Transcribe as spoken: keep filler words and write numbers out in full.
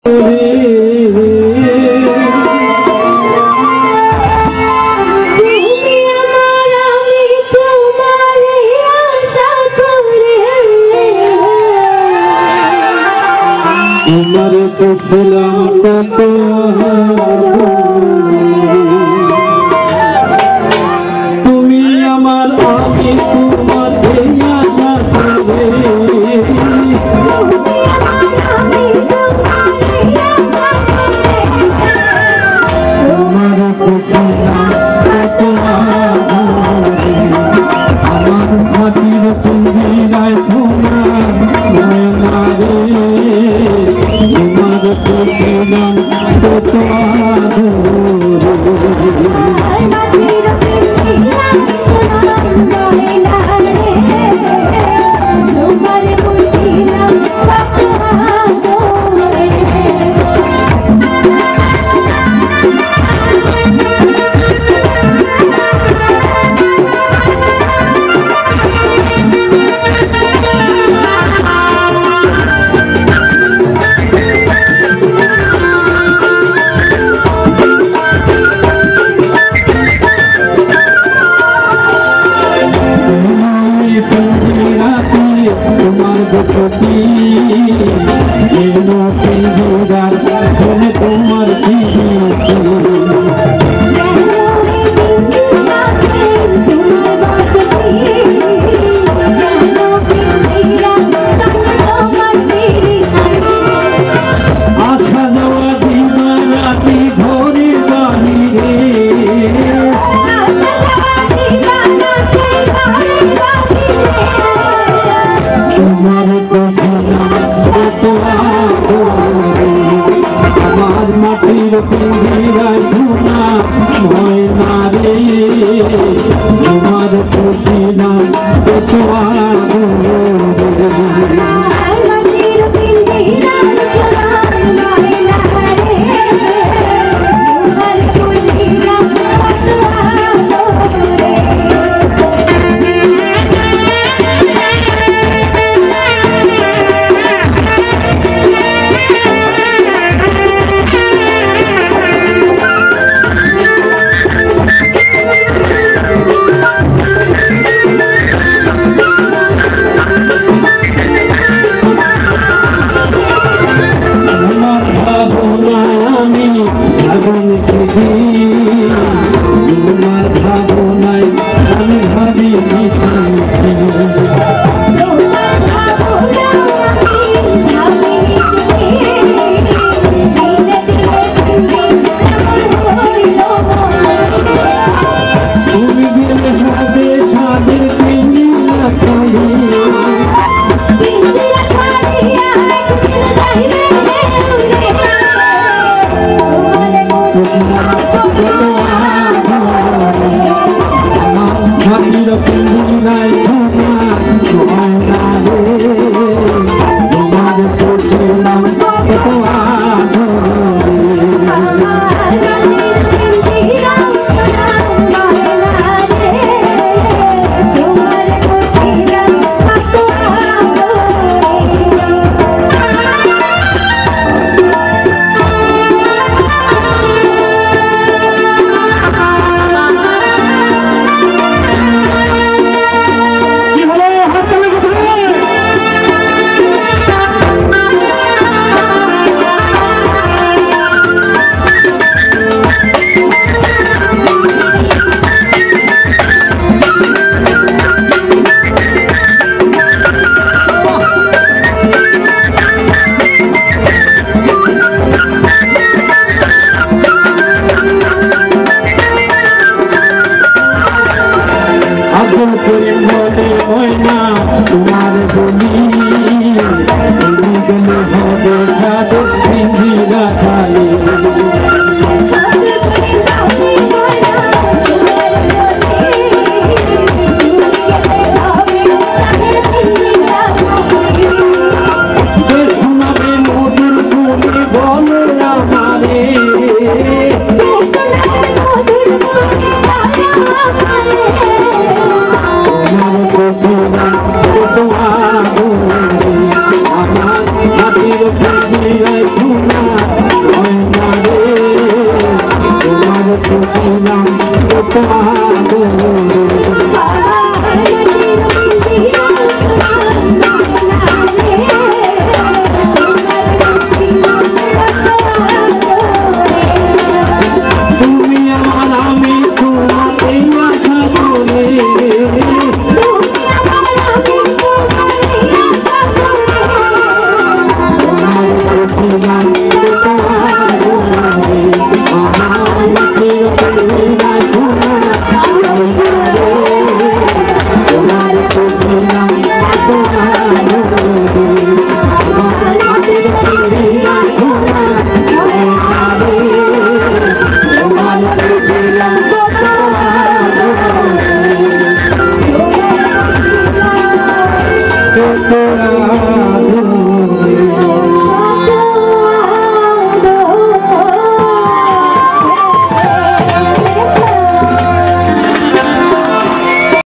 तुम्हारे तो ছিলাম কত তুমি আমার আমি তোমার এই আশা করে তোমার তো ছিলাম কত আমার মাটির পিঞ্জিরায় তোমার ময়না রে তোমার তো ছিলাম কত তোমার আশা যাওয়া দিবা রাতি ঘরে বাহিরে তোমার কথা আমার মাটির পিঞ্জিরায় ধুনা ময়না রে তোমার তো ছিলাম কত তোমার ভাবনায় আমি ভাবি তুমি গেলে সাদে সাদে পিঞ্জিরা ছাড়িয়ে মাটির পিঞ্জিরায় ধুনা ময়না রে তোমার তো ছিলাম কত ময়না তোমার বলি তুমি গেলে হবে সাদে পিঞ্জিরা খালি শোনাবে মধুর তুমি বল